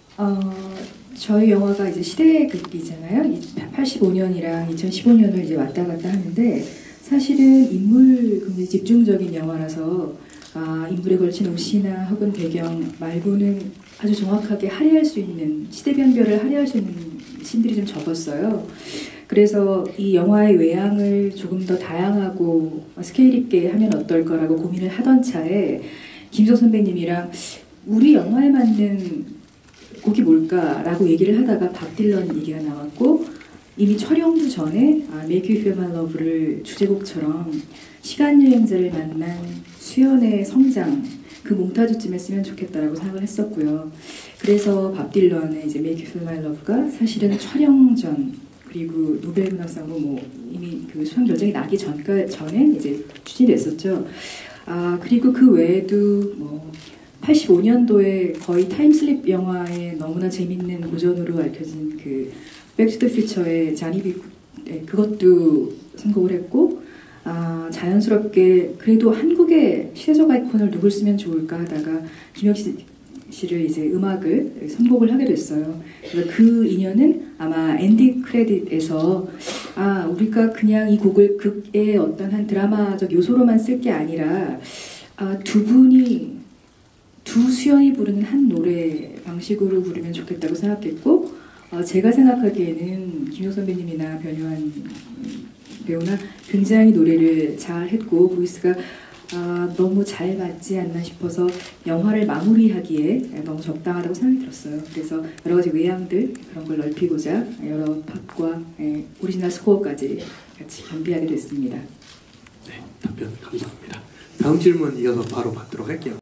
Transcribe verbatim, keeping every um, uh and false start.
어, 저희 영화가 이제 시대극이잖아요. 팔십오 년이랑 이천십오 년을 이제 왔다 갔다 하는데, 사실은 인물 굉장히 집중적인 영화라서 아, 인물에 걸친 옷이나 혹은 배경 말고는 아주 정확하게 할애할 수 있는, 시대 변별을 할애할 수 있는 신들이 좀 적었어요. 그래서 이 영화의 외양을 조금 더 다양하고 스케일 있게 하면 어떨 거라고 고민을 하던 차에 김석 선배님이랑 우리 영화에 맞는 곡이 뭘까라고 얘기를 하다가 밥 딜런 얘기가 나왔고, 이미 촬영도 전에 아, Make You Feel My Love를 주제곡처럼 시간여행자를 만난 수연의 성장, 그 몽타주쯤에 쓰면 좋겠다라고 생각을 했었고요. 그래서 밥 딜런의 이제 Make You Feel My Love가 사실은 촬영 전, 그리고 노벨문학상도 뭐 이미 그 수상 결정이 나기 전까 전에 이제 추진이 됐었죠. 아, 그리고 그 외에도 뭐 팔십오 년도에 거의 타임슬립 영화에 너무나 재밌는 고전으로 밝혀진 그 백투더퓨처의 자니비, 네, 그것도 선곡을 했고, 아, 자연스럽게 그래도 한국의 시대적 아이콘을 누굴 쓰면 좋을까 하다가 김혁신 씨를 이제 음악을 선곡을 하게 됐어요. 그래서 그 인연은 아마 엔딩 크레딧에서 아, 우리가 그냥 이 곡을 극의 어떤 한 드라마적 요소로만 쓸 게 아니라 아, 두 분이 두 수연이 부르는 한 노래 방식으로 부르면 좋겠다고 생각했고, 어, 제가 생각하기에는 김효 선배님이나 변요한 배우나 굉장히 노래를 잘 했고 보이스가 아, 너무 잘 맞지 않나 싶어서 영화를 마무리하기에 너무 적당하다고 생각이 들었어요. 그래서 여러 가지 외양들 그런 걸 넓히고자 여러 팝과 예, 오리지널 스코어까지 같이 겸비하게 됐습니다. 네, 답변 감사합니다. 다음 질문 이어서 바로 받도록 할게요.